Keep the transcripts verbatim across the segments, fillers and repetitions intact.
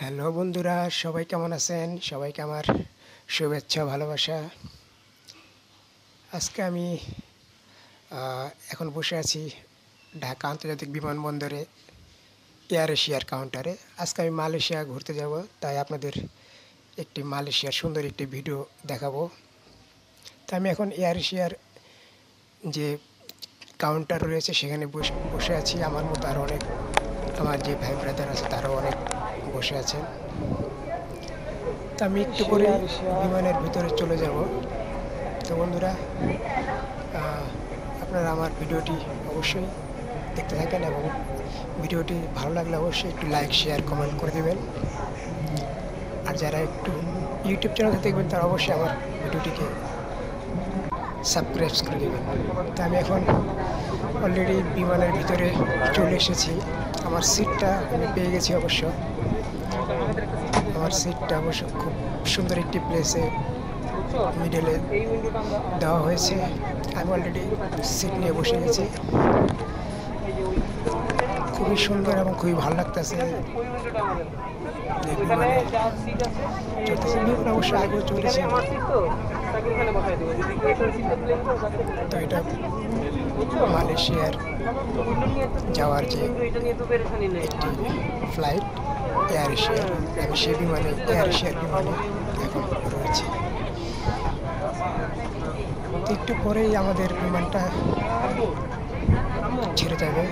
Hello বন্ধুরা, সবাই কেমন আছেন? সবাইকে আমার শুভেচ্ছা ভালোবাসা। আজকে আমি আহ, এখন বসে আছি ঢাকা আন্তর্জাতিক বিমানবন্দরে এয়ার এশিয়ার কাউন্টারে। আজকে আমি মালয়েশিয়া ঘুরতে যাব, তাই আপনাদের একটি মালয়েশিয়ার সুন্দর একটি ভিডিও দেখাবো। তা আমি এখন এয়ার এশিয়ার যে কাউন্টার রয়েছে সেখানে বসে বসে আছি। আমার মতো আরও অনেক আমার যে ভাই ব্রাদার আছে তারাও অনেক বসে আছেন। তা আমি একটু পরে বিমানের ভিতরে চলে যাব। তো বন্ধুরা, আহ, আপনারা আমার ভিডিওটি অবশ্যই দেখতে থাকেন এবং ভিডিওটি ভালো লাগলে অবশ্যই একটু লাইক শেয়ার কমেন্ট করে দেবেন। আর যারা একটু ইউটিউব চ্যানেল দেখবেন তারা অবশ্যই আমার ভিডিওটিকে সাবস্ক্রাইব করে দেবেন। তো আমি এখন অলরেডি বিমানের ভিতরে চলে এসেছি। আমার সিটটা আমি পেয়ে গেছি অবশ্য। আমার সিটটা অবশ্য খুব সুন্দর একটি প্লেসে মিডলে দেওয়া হয়েছে। আমি অলরেডি সিট নিয়ে বসে গেছি। খুবই সুন্দর এবং খুবই ভালো লাগতেছে। চলতেছে বিমান অবশ্য আগেও চলেছে। তো এটা মালয়েশিয়ার যাওয়ার যে একটি ফ্লাইট এয়ার এশিয়ার, আমি সে বিমানে এয়ার এশিয়ার বিমানে এখন রয়েছে। একটু পরেই আমাদের বিমানটা ছেড়ে যাবে।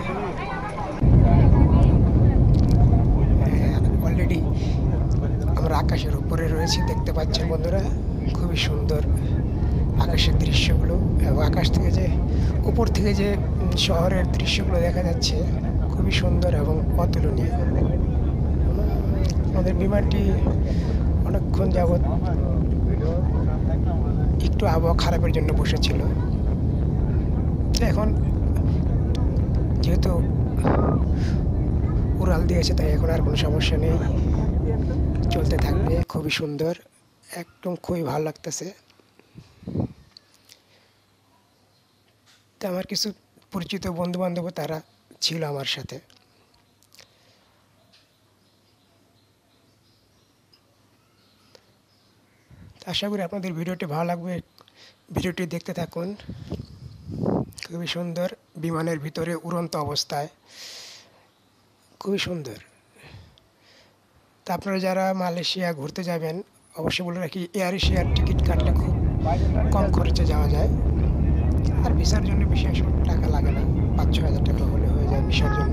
অলরেডি আমরা আকাশের উপরে রয়েছি, দেখতে পাচ্ছেন বন্ধুরা। খুবই সুন্দর আকাশের দৃশ্যগুলো এবং আকাশ থেকে যে উপর থেকে যে শহরের দৃশ্যগুলো দেখা যাচ্ছে খুবই সুন্দর এবং অতুলনীয়। আমাদের বিমানটি অনেকক্ষণ যাবৎ একটু আবহাওয়া খারাপের জন্য বসেছিল। এখন যেহেতু উড়াল দিয়েছে তাই এখন আর কোনো সমস্যা নেই, চলতে থাকবে। খুবই সুন্দর, একদম খুবই ভালো লাগতেছে। তো আমার কিছু পরিচিত বন্ধু বান্ধব তারা ছিল আমার সাথে। আশা করি আপনাদের ভিডিওটি ভালো লাগবে, ভিডিওটি দেখতে থাকুন। খুবই সুন্দর, বিমানের ভিতরে উড়ন্ত অবস্থায় খুবই সুন্দর। তা আপনারা যারা মালয়েশিয়া ঘুরতে যাবেন অবশ্যই বলে রাখি, এয়ার এশিয়ার টিকিট কাটলে খুব কম খরচে যাওয়া যায়। আর ভিসার জন্য বেশি টাকা লাগে না, পাঁচ ছ হাজার টাকা হলে হয়ে যায় ভিসার জন্য।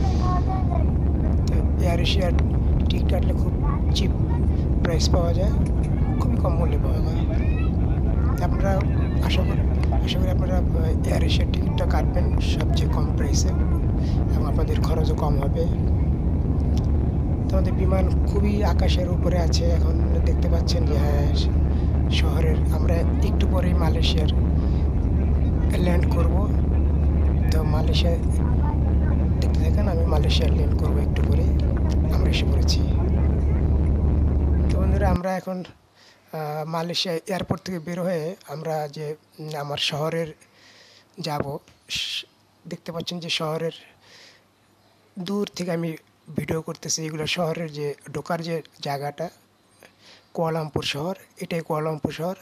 তো এয়ার এশিয়ার টিকিট কাটলে খুব চিপ প্রাইস পাওয়া যায়, খুবই কম মূল্যে পাওয়া যায়। আপনারা আশা করি আশা করি আপনারা এয়ার এশিয়ার টিকিটটা কাটবেন সবচেয়ে কম প্রাইসে এবং আপনাদের খরচও কম হবে। আমাদের বিমান খুবই আকাশের উপরে আছে। এখন দেখতে পাচ্ছেন যে হ্যাঁ, শহরের আমরা একটু পরেই মালয়েশিয়ার ল্যান্ড করব। তো মালয়েশিয়া দেখতে থাকেন, আমি মালয়েশিয়ার ল্যান্ড করব একটু পরে। আমরা এসে পড়েছি। তো বন্ধুরা, আমরা এখন মালয়েশিয়া এয়ারপোর্ট থেকে বের হয়ে আমরা যে আমার শহরের যাব। দেখতে পাচ্ছেন যে শহরের দূর থেকে আমি ভিডিও করতেছি। এগুলো শহরের যে ঢোকার যে জায়গাটা, কুয়ালালামপুর শহর, এটাই কুয়ালালামপুর শহর।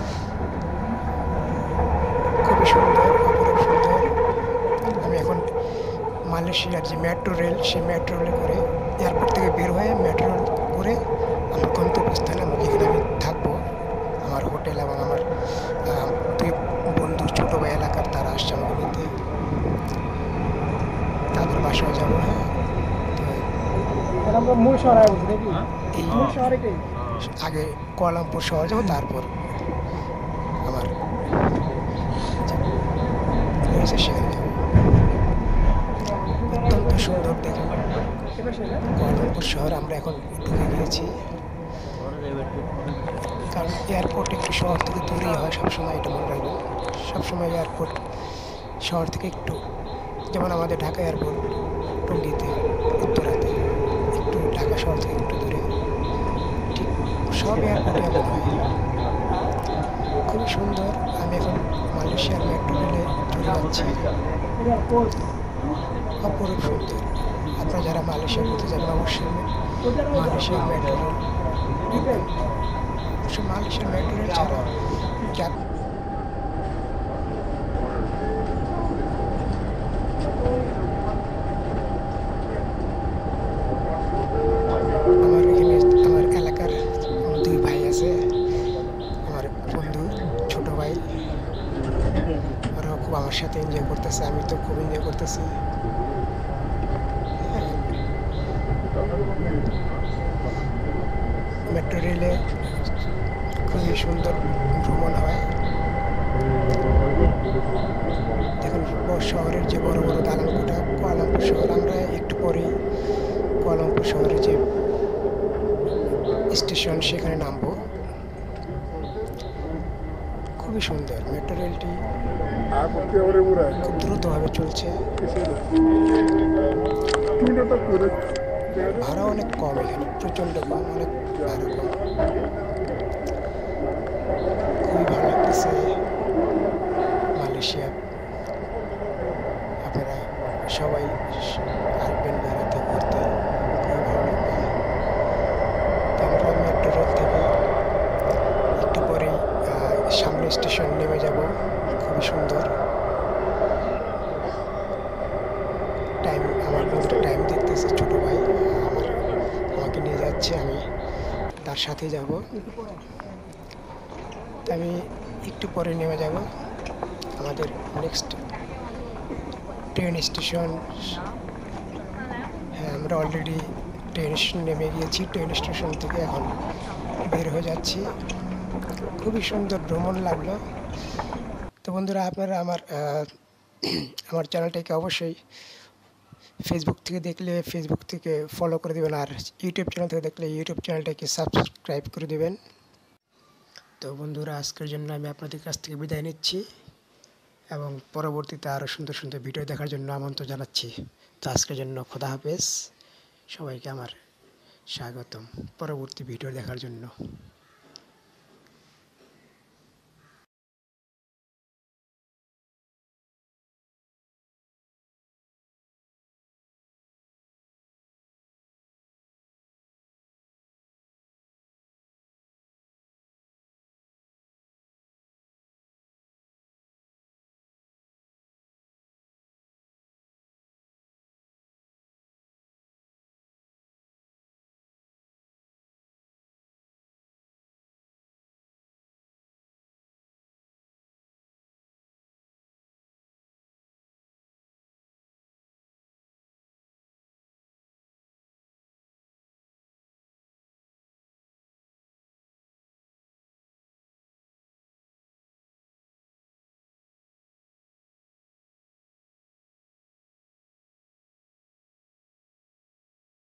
খুবই সুন্দর, অপরূপ সুন্দর। আমি এখন মালয়েশিয়ার যে মেট্রো রেল, সেই মেট্রো রেলে করে এয়ারপোর্ট থেকে বের হয়ে মেট্রো রেল করে আমার গন্তব্যস্থানে আমি যেখানে আমি থাকবো, আমার হোটেল এবং আমার দুই বন্ধু ছোটো ভাই এলাকার তারা আসছে আমাকে নিতে, তাদের বাসায় যাবো। হ্যাঁ, আগে কুয়ালালামপুর শহর যাবো, তারপর আমার রয়েছে সেখানে যাবো। অত্যন্ত সুন্দর দেখুন কুয়ালালামপুর শহর। আমরা এখন ঢুকে গিয়েছি, কারণ এয়ারপোর্ট একটু শহর থেকে দূরেই হয় সবসময়, এটা মনে রাখবেন। সবসময় এয়ারপোর্ট শহর থেকে একটু, যেমন আমাদের ঢাকা এয়ারপোর্ট টঙ্গীতে, উত্তরাতে, একটু ঢাকা শহর থেকে একটু দূরে, ঠিক সব এয়ারপোর্টে এমন হয়। খুবই সুন্দর। আমি এখন মালয়েশিয়ার মেট্রো রেলে চলে যাচ্ছি। অপরূপ সুন্দর। আপনারা যারা মালয়েশিয়া ঘুরতে যাবেন অবশ্যই মালয়েশিয়ার মেট্রো রেল নেবেন। অবশ্য মালয়েশিয়ার মেট্রো রেল ছাড়া যা আমার এখানে আমার এলাকার আমার দুই ভাই আছে, আমার বন্ধু ছোট ভাই, ওরাও খুব আমার সাথে এনজয় করতেছে, আমি তো খুব এনজয় করতেছি। মেট্রো রেলে খুবই সুন্দর ভ্রমণ হয়। দেখুন শহরের যে বড় বড় দালানকোঠা, কুয়ালালামপুর শহর, আমরা একটু পরেই কুয়ালালামপুর শহরের যে স্টেশন সেখানে নামবো। খুবই সুন্দর মেট্রো রেলটি, খুব দ্রুতভাবে চলছে, ভাড়া অনেক কম, এখানে প্রচণ্ড কম, অনেক ভাড়া কম। খুবই ভালো লাগতেছে মালয়েশিয়া। আপনারা সবাই আসবেন বেড়াতে ঘুরতে, খুবই ভালো লাগবে। তো আমরা মেট্রো রেল থেকে একটু পরেই সামনে স্টেশন নেমে যাব। খুবই সুন্দর টাইম, আমার বন্ধুটা টাইম দেখতেছে, ছোটো ভাই আমার আমাকে নিয়ে যাচ্ছে, আমি তার সাথে যাব। তো আমি একটু পরে নেমে যাব। আমাদের নেক্সট ট্রেন স্টেশন, হ্যাঁ আমরা অলরেডি ট্রেন স্টেশন নেমে গিয়েছি, ট্রেন স্টেশন থেকে এখন বের হয়ে যাচ্ছি। খুবই সুন্দর ভ্রমণ লাগলো। তো বন্ধুরা, আপনারা আমার আমার চ্যানেলটাকে অবশ্যই ফেসবুক থেকে দেখলে ফেসবুক থেকে ফলো করে দেবেন, আর ইউটিউব চ্যানেল থেকে দেখলে ইউটিউব চ্যানেলটাকে সাবস্ক্রাইব করে দেবেন। তো বন্ধুরা, আজকের জন্য আমি আপনাদের কাছ থেকে বিদায় নিচ্ছি এবং পরবর্তীতে আরও সুন্দর সুন্দর ভিডিও দেখার জন্য আমন্ত্রণ জানাচ্ছি। তো আজকের জন্য খোদা হাফেজ, সবাইকে আমার স্বাগতম পরবর্তী ভিডিও দেখার জন্য।